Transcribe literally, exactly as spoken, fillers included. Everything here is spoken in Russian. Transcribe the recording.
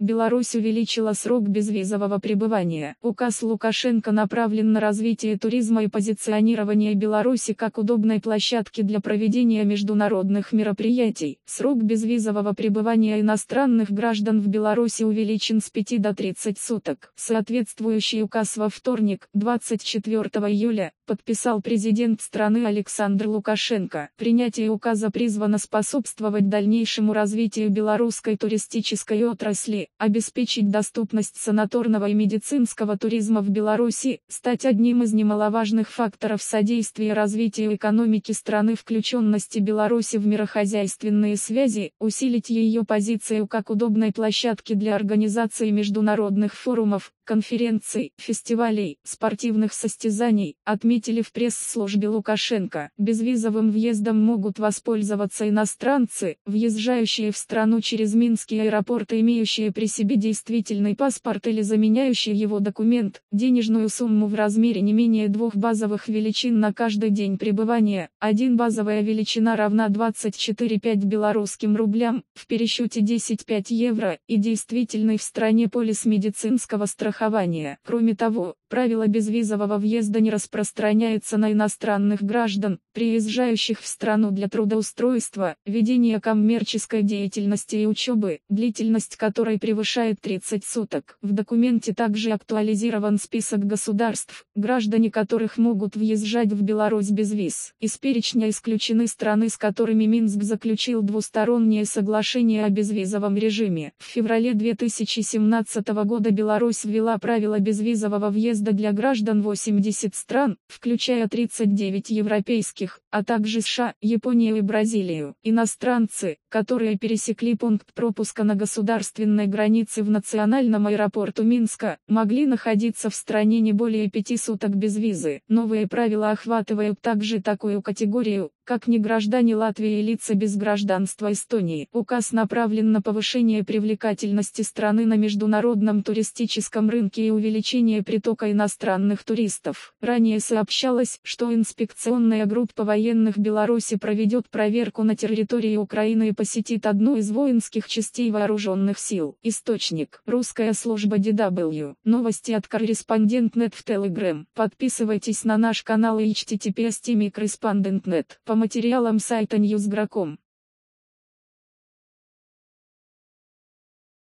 Беларусь увеличила срок безвизового пребывания. Указ Лукашенко направлен на развитие туризма и позиционирование Беларуси как удобной площадки для проведения международных мероприятий. Срок безвизового пребывания иностранных граждан в Беларуси увеличен с пяти до тридцати суток. Соответствующий указ во вторник, двадцать четвёртого июля, подписал президент страны Александр Лукашенко. Принятие указа призвано способствовать дальнейшему развитию белорусской туристической отрасли, обеспечить доступность санаторного и медицинского туризма в Беларуси, стать одним из немаловажных факторов содействия развитию экономики страны, включенности Беларуси в мирохозяйственные связи, усилить ее позицию как удобной площадки для организации международных форумов, конференций, фестивалей, спортивных состязаний, отметили в пресс-службе Лукашенко. Безвизовым въездом могут воспользоваться иностранцы, въезжающие в страну через Минские аэропорты, имеющие при себе действительный паспорт или заменяющий его документ, денежную сумму в размере не менее двух базовых величин на каждый день пребывания. Один базовая величина равна двадцать четыре целых пять десятых белорусским рублям, в пересчете десять целых пять десятых евро, и действительный в стране полис медицинского страхования. Кроме того, правило безвизового въезда не распространяется на иностранных граждан, приезжающих в страну для трудоустройства, ведения коммерческой деятельности и учебы, длительность которой превышает тридцать суток. В документе также актуализирован список государств, граждане которых могут въезжать в Беларусь без виз. Из перечня исключены страны, с которыми Минск заключил двустороннее соглашение о безвизовом режиме. В феврале две тысячи семнадцатого года Беларусь ввела правила безвизового въезда для граждан восьмидесяти стран, включая тридцать девять европейских, а также США, Японию и Бразилию. Иностранцы, которые пересекли пункт пропуска на государственной границе в национальном аэропорту Минска, могли находиться в стране не более пяти суток без визы. Новые правила охватывают также такую категорию, как неграждане Латвии и лица без гражданства Эстонии. Указ направлен на повышение привлекательности страны на международном туристическом рынке и увеличение притока иностранных туристов. Ранее сообщалось, что инспекционная группа военных Беларуси проведет проверку на территории Украины и посетит одну из воинских частей вооруженных сил. Источник: русская служба ди дабл ю. Новости от Корреспондент точка нет в Telegram. Подписывайтесь на наш канал и эйч ти ти пи эс точка корреспондент точка нет. По материалам сайта ньюс точка гром.